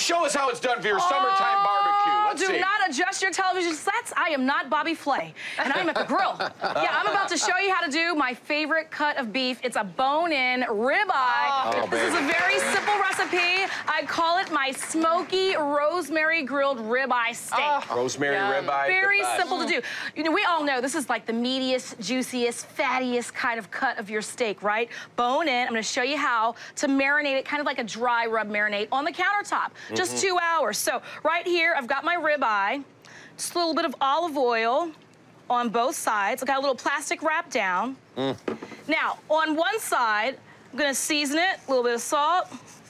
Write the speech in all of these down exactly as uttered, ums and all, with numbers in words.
show us how it's done for your summertime barbecue. Let's do see. not adjust your television sets. I am not Bobby Flay, and I'm at the grill. Yeah, I'm about to show you how to do my favorite cut of beef. It's a bone-in ribeye. Oh, this is a very simple recipe. I call it my smoky rosemary grilled ribeye steak. Oh, rosemary Yum. ribeye. Very simple to do. You know, we all know this is like the meatiest, juiciest, fattiest kind of cut of your steak, right? Bone in. I'm gonna show you how to marinate it, kind of like a dry rub marinade on the countertop. Mm-hmm. Just two hours. So right here, I've got my ribeye, just a little bit of olive oil on both sides. I got a little plastic wrap down. Mm. Now, on one side, I'm gonna season it, a little bit of salt.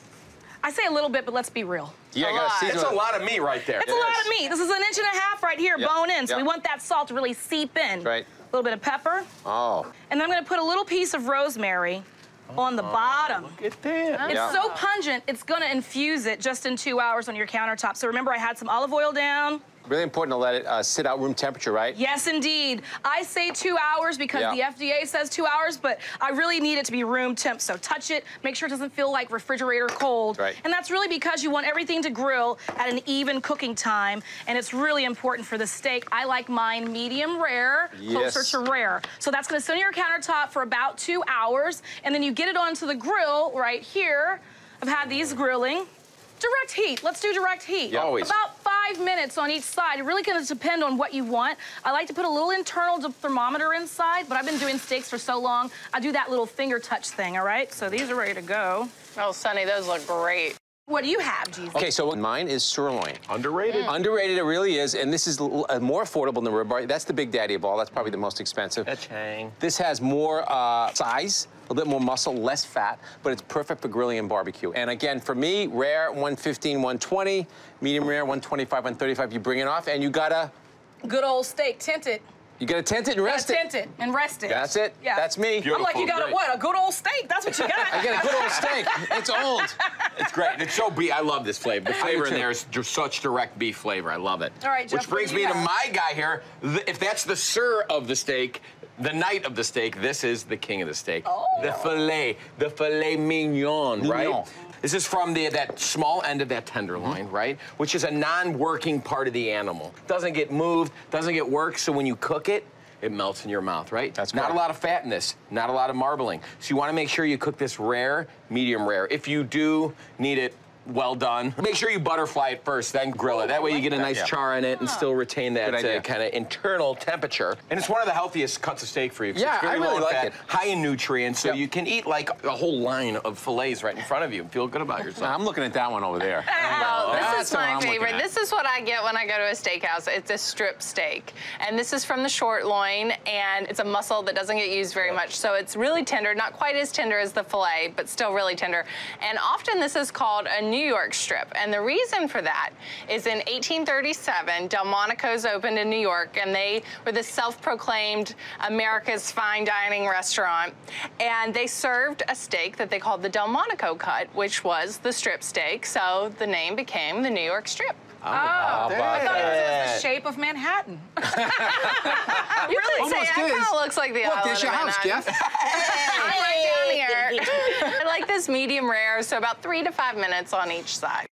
I say a little bit, but let's be real. Yeah, a lot. It's a lot of meat right there. It's it a lot is. of meat. This is an inch and a half right here, Yep. bone in. So Yep. we want that salt to really seep in. Right. A little bit of pepper. Oh. And then I'm gonna put a little piece of rosemary on the bottom. Look at that. It's Yeah. so pungent, it's gonna infuse it just in two hours on your countertop. So remember, I had some olive oil down. Really important to let it uh, sit out room temperature, right? Yes, indeed. I say two hours because Yeah. the F D A says two hours, but I really need it to be room temp. So touch it, make sure it doesn't feel like refrigerator cold. Right. And that's really because you want everything to grill at an even cooking time, and it's really important for the steak. I like mine medium rare, Yes. closer to rare. So that's gonna sit on your countertop for about two hours, and then you get it onto the grill right here. I've had these grilling. Direct heat, let's do direct heat. Yeah, always. About five minutes on each side. It really gonna depend on what you want. I like to put a little internal thermometer inside, but I've been doing steaks for so long, I do that little finger touch thing, all right? So these are ready to go. Oh, Sonny, those look great. What do you have, Jesus? Okay, so mine is sirloin. Underrated? Mm. Underrated, it really is, and this is l- uh, more affordable than ribeye. That's the big daddy of all. That's probably the most expensive. Ka-chang. This has more uh, size, a little bit more muscle, less fat, but it's perfect for grilling and barbecue. And again, for me, rare, one fifteen, one twenty, medium rare, one twenty-five, one thirty-five. You bring it off, and you gotta, Good old steak, tint it. you gotta tent it and rest Gotta it. tint it and rest it. That's it. Yeah. That's me. Beautiful. I'm like, you got a Great. what? A good old steak? That's what you got. I get a good old steak. It's old. It's great. It's so beef. I love this flavor. The flavor in too. there is just such direct beef flavor. I love it. All right, Jeff, Which brings what do me you to have? my guy here. The- If that's the sir of the steak, the knight of the steak, this is the king of the steak. Oh. The filet, the filet mignon, right? Mignon. This is from the that small end of that tenderloin, Mm-hmm. right? Which is a non-working part of the animal. Doesn't get moved, doesn't get worked, so when you cook it, it melts in your mouth, right? That's not correct. a lot of fat in this, not a lot of marbling. So you want to make sure you cook this rare, medium rare. If you do need it well done, make sure you butterfly it first, then grill it. That way you get a nice Yeah. char in it and still retain that Good idea. uh, kind of internal temperature. And it's one of the healthiest cuts of steak for you. 'Cause Yeah, it's very I really low in like fat, it. high in nutrients, so Yep. you can eat like a whole line of fillets right in front of you and feel good about yourself. Now, I'm looking at that one over there. Well, this That's is the one my I'm looking favorite. at. This is what I get when I go to a steakhouse. It's a strip steak. And this is from the short loin, and it's a muscle that doesn't get used very much. So it's really tender, not quite as tender as the filet, but still really tender. And often this is called a New York strip. And the reason for that is in eighteen thirty-seven, Delmonico's opened in New York, and they were the self-proclaimed America's fine dining restaurant. And they served a steak that they called the Delmonico cut, which was the strip steak. So the name became the New York strip. Oh, I thought it was that? the shape of Manhattan. You could say Almost it kind is. of looks like the Look, island there's your of house, Manhattan. Jeff. I'm right down here. I like this medium rare, so about three to five minutes on each side.